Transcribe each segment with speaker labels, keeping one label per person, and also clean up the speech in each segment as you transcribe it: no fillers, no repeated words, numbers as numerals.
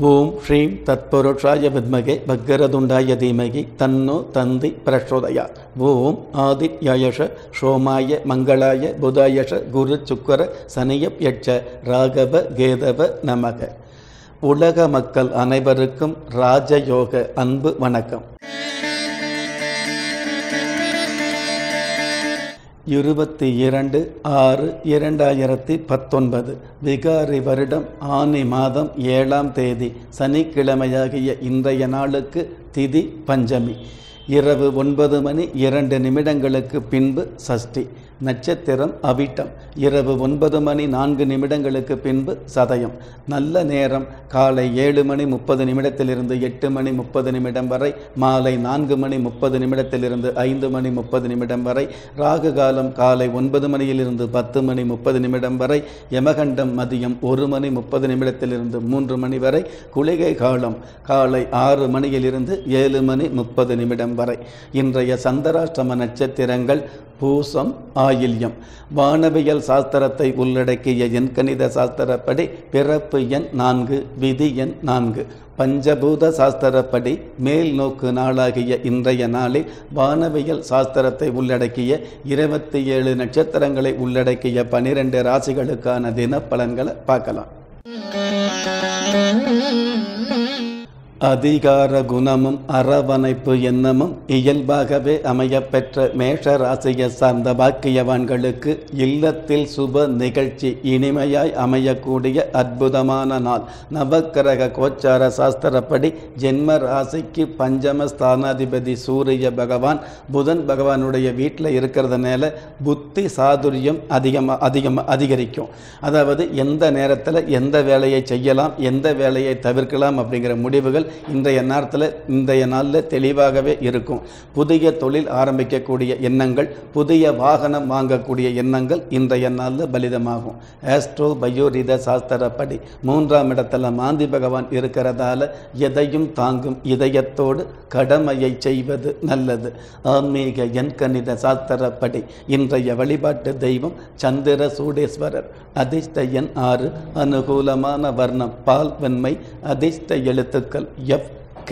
Speaker 1: ஓம் ஸ்ரீம் தத்புருஷாய வித்மகே பக்கரதுண்டாய தீமகி தன்னோ தந்தி பிரச்சோதயாத். ஓம் ஆதித்யாயஷ சோமாய மங்களாய புதாயஷ குரு சுக்கர சனியப் யட்ச ராகவ கேதவ நமக. உலக மக்கள் அனைவருக்கும் ராஜயோக அன்பு வணக்கம். 22/6/2019 விகாரி வருடம் ஆனி மாதம் 7ஆம் தேதி சனிக்கிழமையாகிய இன்றைய நாளுக்கு திதி பஞ்சமி. இரவு 9:02 பின்பு சஷ்டி. நட்சத்திரம் அவிட்டம். இரவு 9:04 பின்பு சதயம். நல்ல நேரம் காலை 7:30 8:30 வரை, மாலை 4:30 5:30 வரை, ராகு காலம் காலை 9 10:30 வரை, யமகண்டம் மதியம் 1:30 3 வரை, குளிகை காலம் காலை 6 7:30 வரை. இன்றைய சந்திராஷ்டம நட்சத்திரங்கள் பூசம், ஆயில்யம். வானவியல் சாஸ்திரத்தை உள்ளடக்கிய எண்கணித சாஸ்திரப்படி பிறப்பு எண் 4, விதி எண் 4. பஞ்சபூத சாஸ்திரப்படி மேல் நோக்கு நாளாகிய இன்றைய நாளில் வானவியல் சாஸ்திரத்தை உள்ளடக்கிய 27 நட்சத்திரங்களை உள்ளடக்கிய 12 ராசிகளுக்கான தின பலன்களை பார்க்கலாம். அதிகார குணமும் அரவணைப்பு எண்ணமும் இயல்பாகவே அமையப்பெற்ற மேஷ ராசியை சார்ந்த பாக்கியவான்களுக்கு இல்லத்தில் சுப நிகழ்ச்சி இனிமையாய் அமையக்கூடிய அற்புதமான நாள். நவக்கிரக கோச்சார சாஸ்திரப்படி ஜென்ம ராசிக்கு பஞ்சம ஸ்தானாதிபதி சூரிய பகவான் புதன் பகவானுடைய வீட்டில் இருக்கிறதுனால புத்தி சாதுரியம் அதிகரிக்கும். அதாவது எந்த நேரத்தில் எந்த வேலையை செய்யலாம், எந்த வேலையை தவிர்க்கலாம் அப்படிங்கிற முடிவுகள் இன்றைய நாளில் தெளிவாகவே இருக்கும். புதிய தொழில் ஆரம்பிக்கக்கூடிய எண்ணங்கள், புதிய வாகனம் வாங்கக்கூடிய எண்ணங்கள் இன்றைய நாளில் பலிதமாகும். ஆஸ்ட்ரோ பயோரித சாஸ்திரப்படி 3ஆம் இடத்துல மாந்தி பகவான் இருக்கிறதால எதையும் தாங்கும் இதயத்தோடு கடமையை செய்வது நல்லது. ஆன்மீக எண்கணித சாஸ்திரப்படி இன்றைய வழிபாட்டு தெய்வம் சந்திர சூடேஸ்வரர். அதிர்ஷ்ட எண் 6. அனுகூலமான வர்ணம் பால் வெண்மை. அதிர்ஷ்ட எழுத்துக்கள் FK.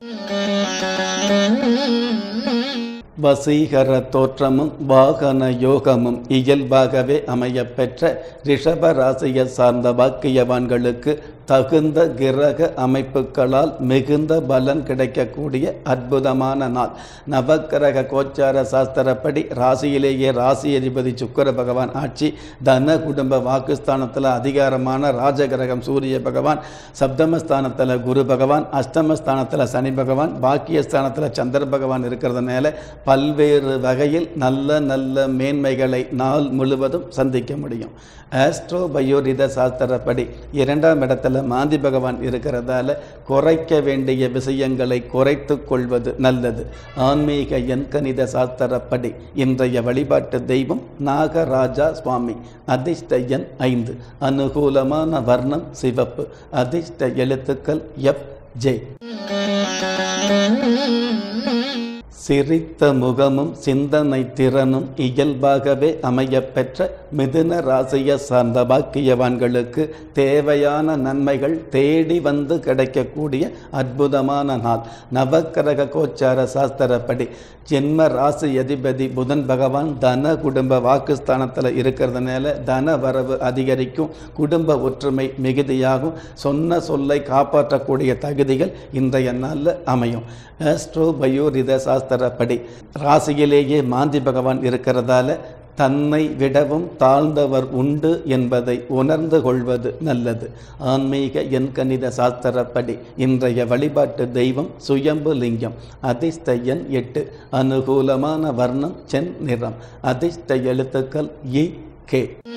Speaker 1: வசீகர தோற்றமும் வாகன யோகமும் இயல்பாகவே அமையப்பெற்ற ரிஷப ராசியை சார்ந்த பாக்கியவான்களுக்கு தகுந்த கிரக அமைப்புகளால் மிகுந்த பலன் கிடைக்கக்கூடிய அற்புதமான நாள். நவக்கிரக கோச்சார சாஸ்திரப்படி ராசியிலேயே ராசி அதிபதி சுக்கிர பகவான் ஆட்சி. தன குடும்ப வாக்குஸ்தானத்தில் அதிகாரமான ராஜகிரகம் சூரிய பகவான், சப்தமஸ்தானத்தில் குரு பகவான், அஷ்டமஸ்தானத்தில் சனி பகவான், பாக்கியஸ்தானத்தில் சந்திர பகவான் இருக்கிறதுனால பல்வேறு வகையில் நல்ல மேன்மைகளை நாள் முழுவதும் சந்திக்க முடியும். ஆஸ்ட்ரோ பயோரித சாஸ்திரப்படி 2ஆம் இடத்துல மாந்தி பகவான் இருக்கிறதால குறைக்க வேண்டிய விஷயங்களை குறைத்து கொள்வது நல்லது. ஆன்மீக எண்கணித சாஸ்திரப்படி இன்றைய வழிபாட்டு தெய்வம் நாகராஜா சுவாமி. அதிர்ஷ்ட எண் 5. அனுகூலமான வர்ணம் சிவப்பு. அதிர்ஷ்ட எழுத்துக்கள் FJ. சிரித்த முகமும் சிந்தனை திறனும் இயல்பாகவே அமையப்பெற்ற மிதுன ராசியை சார்ந்த பாக்கியவான்களுக்கு தேவையான நன்மைகள் தேடி வந்து கிடைக்கக்கூடிய அற்புதமான நாள். நவக்கிரக கோச்சார சாஸ்திரப்படி ஜென்ம ராசி அதிபதி புதன் பகவான் தன குடும்ப வாக்குஸ்தானத்தில் இருக்கிறதுனால தன வரவு அதிகரிக்கும். குடும்ப ஒற்றுமை மிகுதியாகும். சொன்ன சொல்லை காப்பாற்றக்கூடிய தகுதிகள் இன்றைய நாளில் அமையும். ஆஸ்ட்ரோ பயோரித சாஸ்திரப்படி ராசியிலேயே மாந்தி பகவான் இருக்கிறதால தன்னை விடவும் தாழ்ந்தவர் உண்டு என்பதை உணர்ந்து கொள்வது நல்லது. ஆன்மீக எண்கணித சாஸ்திரப்படி இன்றைய வழிபாட்டு தெய்வம் சுயம்பு லிங்கம். அதிர்ஷ்ட எண் 8. அனுகூலமான வர்ணம் சென் நிறம். அதிர்ஷ்ட எழுத்துக்கள் EK.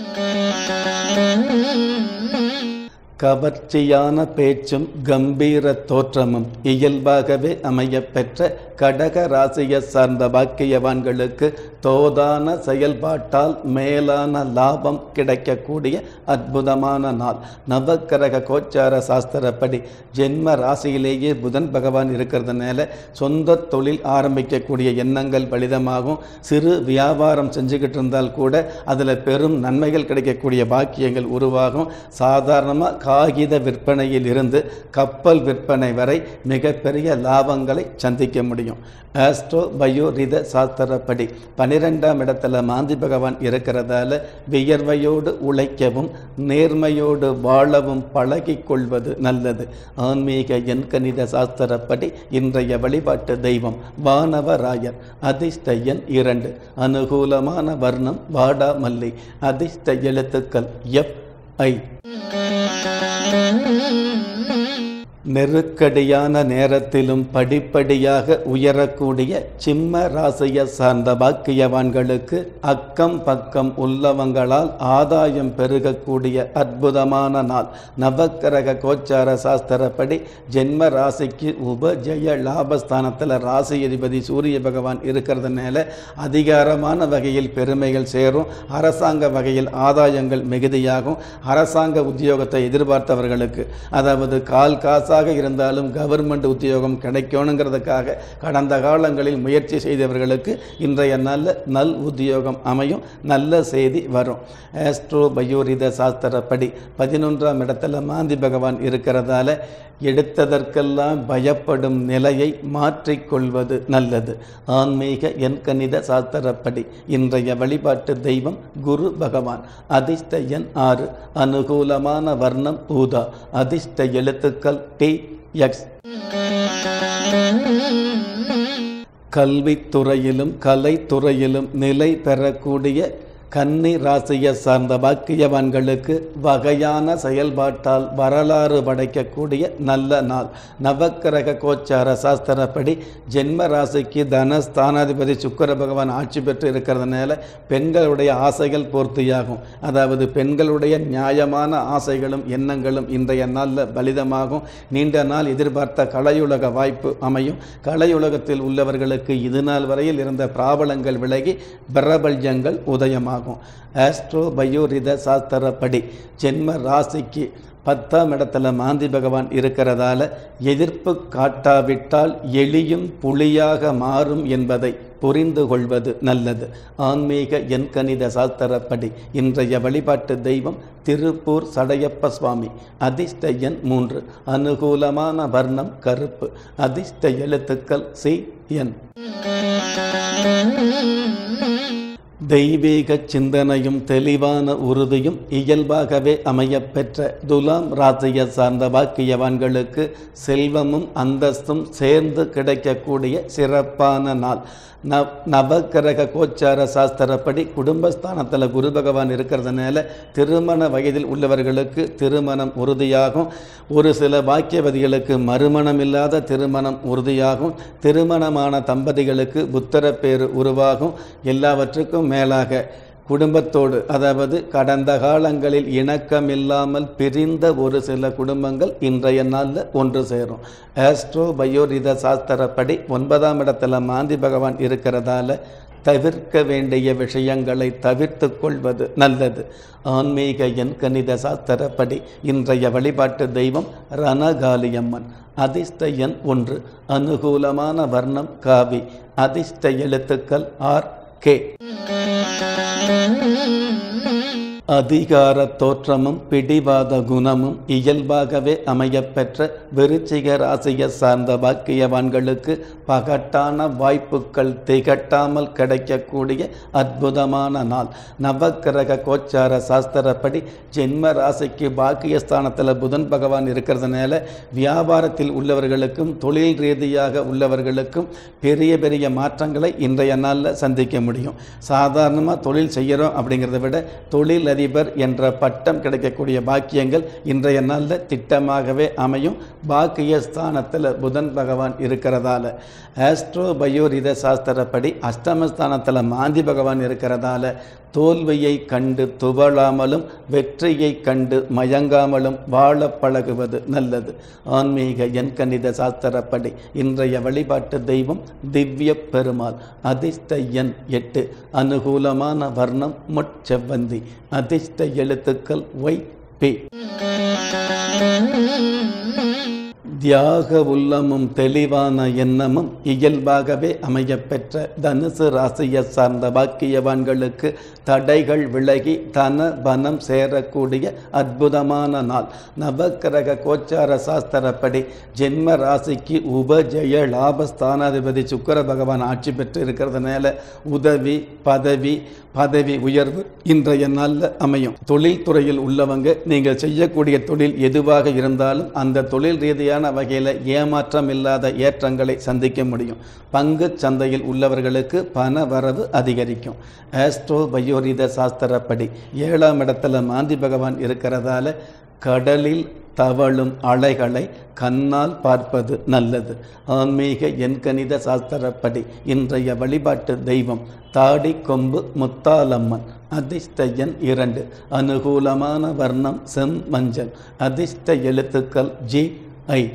Speaker 1: கவர்ச்சியான பேச்சும் கம்பீர தோற்றமும் இயல்பாகவே அமையப்பெற்ற கடக ராசியை சார்ந்த பாக்கியவான்களுக்கு தோதான செயல்பாட்டால் மேலான லாபம் கிடைக்கக்கூடிய அற்புதமான நாள். நவக்கிரக கோச்சார சாஸ்திரப்படி ஜென்ம ராசியிலேயே புதன் பகவான் இருக்கிறதுனால சொந்த தொழில் ஆரம்பிக்கக்கூடிய எண்ணங்கள் பலிதமாகும். சிறு வியாபாரம் செஞ்சுக்கிட்டு இருந்தால் கூட அதில் பெரும் நன்மைகள் கிடைக்கக்கூடிய பாக்கியங்கள் உருவாகும். சாதாரணமாக காகித விற்பனையில் இருந்து கப்பல் விற்பனை வரை மிகப்பெரிய லாபங்களை சந்திக்க முடியும். ஆஸ்ட்ரோ பயோ ரித சாஸ்திரப்படி 12ஆம் இடத்துல மாந்தி பகவான் இருக்கிறதால வியர்வையோடு உழைக்கவும் நேர்மையோடு வாழவும் பழகிக் கொள்வது நல்லது. ஆன்மீக எண்கணித சாஸ்திரப்படி இன்றைய வழிபாட்டு தெய்வம் வானவராயர். அதிர்ஷ்ட எண் 2. அனுகூலமான வர்ணம் வாடாமல்லி. அதிர்ஷ்ட எழுத்துக்கள் FI. நெருக்கடியான நேரத்திலும் படிப்படியாக உயரக்கூடிய சிம்ம ராசியை சார்ந்த பாக்கியவான்களுக்கு அக்கம் பக்கம் உள்ளவங்களால் ஆதாயம் பெருகக்கூடிய அற்புதமான நாள். நவக்கிரக கோச்சார சாஸ்திரப்படி ஜென்ம ராசிக்கு உபஜய லாபஸ்தானத்தில் ராசி அதிபதி சூரிய பகவான் இருக்கிறதுனால அதிகாரமான வகையில் பெருமைகள் சேரும். அரசாங்க வகையில் ஆதாயங்கள் மிகுதியாகும். அரசாங்க உத்தியோகத்தை எதிர்பார்த்தவர்களுக்கு, அதாவது கால் காசு இருந்தாலும் கவர்மெண்ட் உத்தியோகம் கிடைக்கணுங்கிறதுக்காக கடந்த காலங்களில் முயற்சி செய்தவர்களுக்கு இன்றைய நல் உத்தியோகம் அமையும். நல்ல செய்தி வரும். ஆஸ்ட்ரோ பயோரித சாஸ்திரப்படி 11ஆம் இடத்துல மாந்தி பகவான் இருக்கிறதால எடுத்ததற்கெல்லாம் பயப்படும் நிலையை மாற்றிக்கொள்வது நல்லது. ஆன்மீக எண்கணித சாஸ்திரப்படி இன்றைய வழிபாட்டு தெய்வம் குரு பகவான். அதிர்ஷ்ட எண் 6. அனுகூலமான வர்ணம் ஊதா. அதிர்ஷ்ட எழுத்துக்கள் TX. கல்வித்துறையிலும் கலைத்துறையிலும் நிலை பெறக்கூடிய கன்னி ராசியை சார்ந்த பாக்கியவான்களுக்கு வகையான செயல்பாட்டால் வரலாறு படைக்கக்கூடிய நல்ல நாள். நவக்கிரக கோச்சார சாஸ்திரப்படி ஜென்ம ராசிக்கு தனஸ்தானாதிபதி சுக்கிர பகவான் ஆட்சி பெற்று இருக்கிறதுனால பெண்களுடைய ஆசைகள் பூர்த்தியாகும். அதாவது பெண்களுடைய நியாயமான ஆசைகளும் எண்ணங்களும் இன்றைய நாளில் பலிதமாகும். நீண்ட நாள் எதிர்பார்த்த கலையுலக வாய்ப்பு அமையும். கலையுலகத்தில் உள்ளவர்களுக்கு இது நாள் வரையில் இருந்த பிராபலங்கள் விலகி பிரபல்யங்கள் உதயமாகும். ஆஸ்ட்ரோ பயோரித சாஸ்திரப்படி ஜென்ம ராசிக்கு 10ஆம் இடத்துல மாந்தி பகவான் இருக்கிறதால எதிர்ப்பு காட்டாவிட்டால் எளியும் புலியாக மாறும் என்பதை புரிந்து கொள்வது நல்லது. ஆன்மீக எண்கணித சாஸ்திரப்படி இன்றைய வழிபாட்டு தெய்வம் திருப்பூர் சடையப்ப சுவாமி. அதிர்ஷ்ட எண் 3. அனுகூலமான வர்ணம் கருப்பு. அதிர்ஷ்ட எழுத்துக்கள் CN. தெய்வீக சிந்தனையும் தெளிவான உறுதியும் இயல்பாகவே அமையப்பெற்ற துலாம் ராசியை சார்ந்த பாக்கியவான்களுக்கு செல்வமும் அந்தஸ்தும் சேர்ந்து கிடைக்கக்கூடிய சிறப்பான நாள். நவக்கிரக கோச்சார சாஸ்திரப்படி குடும்பஸ்தானத்தில் குரு பகவான் இருக்கிறதுனால திருமண வயதில் உள்ளவர்களுக்கு திருமணம் உறுதியாகும். ஒரு சில பாக்கியவதிகளுக்கு மறுமணம் இல்லாத திருமணம் உறுதியாகும். திருமணமான தம்பதிகளுக்கு புத்திரப்பேறு உருவாகும். எல்லாவற்றுக்கும் மேலாக குடும்பத்தோடு, அதாவது கடந்த காலங்களில் இணக்கமில்லாமல் பிரிந்த ஒரு சில குடும்பங்கள் இன்றைய நாளில் ஒன்று சேரும். ஆஸ்ட்ரோ பயோரித சாஸ்திரப்படி 9ஆம் இடத்துல மாந்தி பகவான் இருக்கிறதால தவிர்க்க வேண்டிய விஷயங்களை தவிர்த்து கொள்வது நல்லது. ஆன்மீக எண்கணித சாஸ்திரப்படி இன்றைய வழிபாட்டு தெய்வம் ரணகாளியம்மன். அதிர்ஷ்ட எண் 1. அனுகூலமான வர்ணம் காவி. அதிர்ஷ்ட எழுத்துக்கள் RK. அதிகார தோற்றமும் பிடிவாத குணமும் இயல்பாகவே அமையப்பெற்ற விருச்சிக ராசியை சார்ந்த பாக்கியவான்களுக்கு பகட்டான வாய்ப்புகள் திகட்டாமல் கிடைக்கக்கூடிய அற்புதமான நாள். நவக்கிரக கோச்சார சாஸ்திரப்படி ஜென்ம ராசிக்கு பாக்கியஸ்தானத்தில் புதன் பகவான் இருக்கிறதுனால வியாபாரத்தில் உள்ளவர்களுக்கும் தொழில் ரீதியாக உள்ளவர்களுக்கும் பெரிய பெரிய மாற்றங்களை இன்றைய நாளில் சந்திக்க முடியும். சாதாரணமாக தொழில் செய்கிறோம் அப்படிங்கிறத விட தொழில் அதிபர் என்ற பட்டம் கிடைக்கக்கூடிய பாக்கியங்கள் இன்றைய நாளில் திட்டமாகவே அமையும். பாக்கியஸ்தானத்தில் புதன் பகவான் இருக்கிறதால ஆஸ்ட்ரோ பயோரித சாஸ்திரப்படி அஷ்டமஸ்தானத்தில் மாந்தி பகவான் இருக்கிறதால தோல்வியை கண்டு துவளாமலும் வெற்றியை கண்டு மயங்காமலும் வாழ பழகுவது நல்லது. ஆன்மீக எண்கணித சாஸ்திரப்படி இன்றைய வழிபாட்டு தெய்வம் திவ்ய பெருமாள். அதிர்ஷ்ட எண் 8. அனுகூலமான வர்ணம் முட்செவ்வந்தி. அதிர்ஷ்ட எழுத்துக்கள் YP. தியாக உள்ளமும் தெளிவான எண்ணமும் இயல்பாகவே அமையப்பெற்ற தனுசு ராசியை சார்ந்த பாக்கியவான்களுக்கு தடைகள் விலகி தன பணம் சேரக்கூடிய அற்புதமான நாள். நவக்கிரக கோச்சார சாஸ்திரப்படி ஜென்ம ராசிக்கு உபஜய லாபஸ்தானாதிபதி சுக்கிர பகவான் ஆட்சி பெற்று இருக்கிறதுனால உதவி பதவி உயர்வு இன்றைய நாளில் அமையும். தொழில் துறையில் உள்ளவங்க நீங்கள் செய்யக்கூடிய தொழில் எதுவாக இருந்தாலும் அந்த தொழில் ரீதியான வகையில் ஏமாற்றம் இல்லாத ஏற்றங்களை சந்திக்க முடியும். பங்கு சந்தையில் உள்ளவர்களுக்கு பண வரவு அதிகரிக்கும். ஆஸ்ட்ரோ பயோரித சாஸ்திரப்படி 7ஆம் இடத்துல மாந்தி பகவான் இருக்கிறதால கடலில் தவழும் அலைகளை கண்ணால் பார்ப்பது நல்லது. ஆன்மீக எண்கணித சாஸ்திரப்படி இன்றைய வழிபாட்டு தெய்வம் தாடி கொம்பு முத்தாலம்மன். அதிர்ஷ்ட எண் 2. அனுகூலமான வர்ணம் செம் மஞ்சள். அதிர்ஷ்ட எழுத்துக்கள் GI.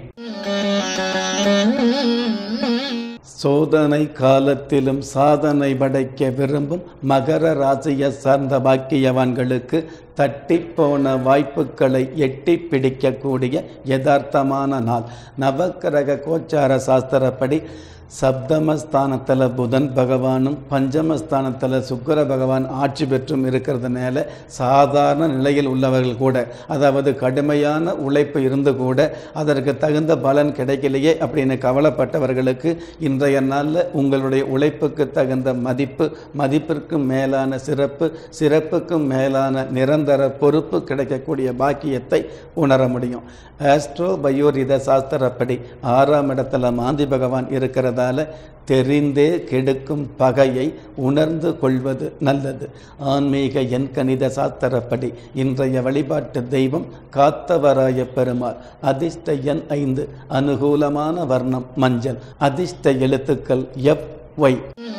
Speaker 1: சோதனை காலத்திலும் சாதனை படைக்க விரும்பும் மகர ராசியை சார்ந்த பாக்கியவான்களுக்கு தட்டிப்போன வாய்ப்புகளை எட்டி பிடிக்கக்கூடிய யதார்த்தமான நாள். நவக்கிரக கோச்சார சாஸ்திரப்படி சப்தமஸ்தானத்தில் புதன் பகவானும் பஞ்சமஸ்தானத்தில் சுக்கிர பகவான் ஆட்சி பெற்றும் இருக்கிறதுனால சாதாரண நிலையில் உள்ளவர்கள் கூட, அதாவது கடுமையான உழைப்பு இருந்து கூட அதற்கு தகுந்த பலன் கிடைக்கலையே அப்படின்னு கவலைப்பட்டவர்களுக்கு இன்றைய நாளில் உங்களுடைய உழைப்புக்கு தகுந்த மதிப்பிற்கு மேலான சிறப்புக்கும் மேலான நிரந்தர பொறுப்பு கிடைக்கக்கூடிய பாக்கியத்தை உணர முடியும். ஆஸ்ட்ரோ பயோரித சாஸ்திரப்படி 6ஆம் இடத்துல மாந்தி பகவான் இருக்கிறதால தெரிந்தே கெடுக்கும் பகையை உணர்ந்து கொள்வது நல்லது. ஆன்மீக எண்கணித சாஸ்திரப்படி இன்றைய வழிபாட்டு தெய்வம் காத்தவராய பெருமாள். அதிர்ஷ்ட எண் 5. அனுகூலமான வர்ணம் மஞ்சள். அதிர்ஷ்ட எழுத்துக்கள் FY.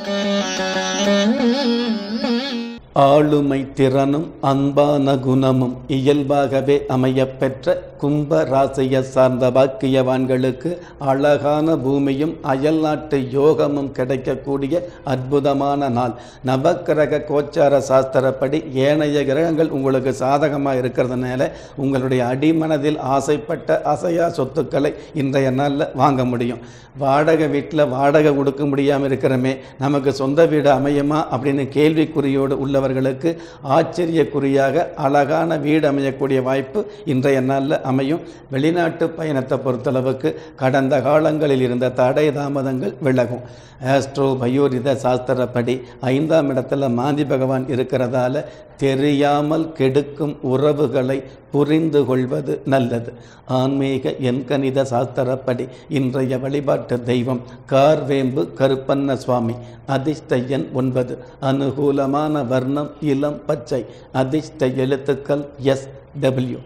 Speaker 1: ஆளுமை திறனும் அன்பான குணமும் இயல்பாகவே அமையப்பெற்ற கும்ப ராசியை சார்ந்த பாக்கியவான்களுக்கு அழகான பூமியும் அயல்நாட்டு யோகமும் கிடைக்கக்கூடிய அற்புதமான நாள். நவக்கிரக கோச்சார சாஸ்திரப்படி ஏனைய கிரகங்கள் உங்களுக்கு சாதகமாக இருக்கிறதுனால உங்களுடைய அடிமனதில் ஆசைப்பட்ட அசையா சொத்துக்களை இன்றைய நாளில் வாங்க முடியும். வாடகை வீட்டில் வாடகை கொடுக்க முடியாமல் இருக்கிறமே, நமக்கு சொந்த வீடு அமையுமா அப்படின்னு கேள்விக்குறியோடு உள்ளவர்களுக்கு ஆச்சரியக்குறியாக அழகான வீடு அமையக்கூடிய வாய்ப்பு இன்றைய நாளில் அமையும். வெளிநாட்டு பயணத்தை பொறுத்தளவுக்கு கடந்த காலங்களில் இருந்த தடை தாமதங்கள் விலகும். ஆஸ்ட்ரோ பயோரித சாஸ்திரப்படி 5ஆம் இடத்துல மாந்தி பகவான் இருக்கிறதால தெரியாமல் கெடுக்கும் உறவுகளை புரிந்து கொள்வது நல்லது. ஆன்மீக எண்கணித சாஸ்திரப்படி இன்றைய வழிபாட்டு தெய்வம் கார்வேம்பு கருப்பண்ண சுவாமி. அதிர்ஷ்ட எண் 9. அனுகூலமான வர்ணம் இளம் பச்சை. அதிர்ஷ்ட எழுத்துக்கள் SW.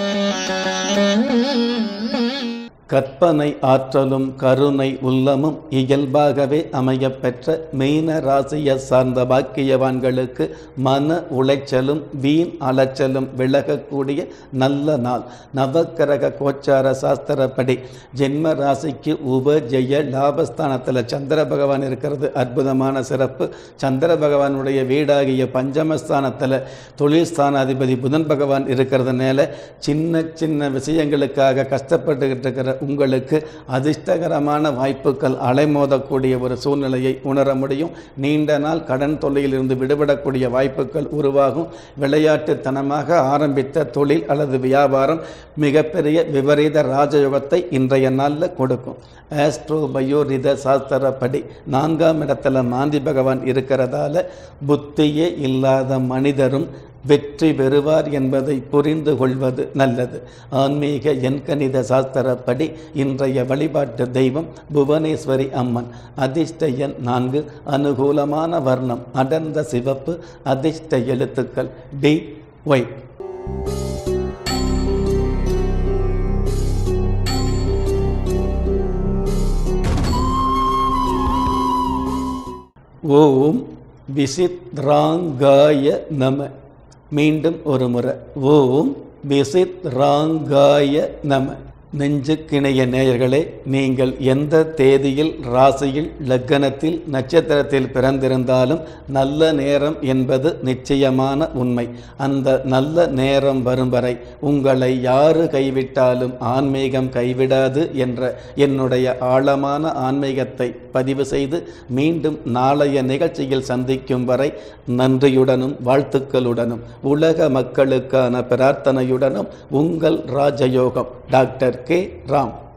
Speaker 1: கற்பனை ஆற்றலும் கருணை உள்ளமும் இயல்பாகவே அமையப்பெற்ற மீன ராசியை சார்ந்த பாக்கியவான்களுக்கு மன உளைச்சலும் வீண் அலைச்சலும் விலகக்கூடிய நல்ல நாள். நவக்கிரக கோச்சார சாஸ்திரப்படி ஜென்ம ராசிக்கு உபஜய லாபஸ்தானத்தில் சந்திர பகவான் இருக்கிறது அற்புதமான சிறப்பு. சந்திர பகவானுடைய வீடாகிய பஞ்சமஸ்தானத்தில் தொழில் ஸ்தானாதிபதி புதன் பகவான் இருக்கிறதுனால சின்ன விஷயங்களுக்காக கஷ்டப்பட்டுக்கிட்டு இருக்கிற உங்களுக்கு அதிர்ஷ்டகரமான வாய்ப்புகள் அலைமோதக்கூடிய ஒரு சூழ்நிலையை உணர முடியும். நீண்ட நாள் கடன் தொல்லையில் இருந்து விடுபடக்கூடிய வாய்ப்புகள் உருவாகும். விளையாட்டுத்தனமாக ஆரம்பித்த தொழில் அல்லது வியாபாரம் மிகப்பெரிய விபரீத ராஜயோகத்தை இன்றைய நாளில் கொடுக்கும். ஆஸ்ட்ரோ பயோரித சாஸ்திரப்படி 4ஆம் இடத்துல மாந்தி பகவான் இருக்கிறதால புத்தியே இல்லாத மனிதரும் வெற்றி பெறுவார் என்பதை புரிந்து கொள்வது நல்லது. ஆன்மீக எண்கணித சாஸ்திரப்படி இன்றைய வழிபாட்டு தெய்வம் புவனேஸ்வரி அம்மன். அதிர்ஷ்ட எண் 4. அனுகூலமான வர்ணம் அடர்ந்த சிவப்பு. அதிர்ஷ்ட எழுத்துக்கள் DY. ஓம் விசித்ராங்காய நம. மீண்டும் ஒரு முறை ஓம் விசித்ராங்காய நம. நெஞ்சுக்கிணைய நேயர்களே, நீங்கள் எந்த தேதியில், ராசியில், லக்கணத்தில், நட்சத்திரத்தில் பிறந்திருந்தாலும் நல்ல நேரம் என்பது நிச்சயமான உண்மை. அந்த நல்ல நேரம் வரும் வரை உங்களை யாரு கைவிட்டாலும் ஆன்மீகம் கைவிடாது என்ற என்னுடைய ஆழமான ஆன்மீகத்தை பதிவு செய்து மீண்டும் நாளைய நிகழ்ச்சியில் சந்திக்கும் வரை நன்றியுடனும் வாழ்த்துக்களுடனும் உலக மக்களுக்கான பிரார்த்தனையுடனும் உங்கள் ராஜயோகம் டாக்டர் கே. ராம்.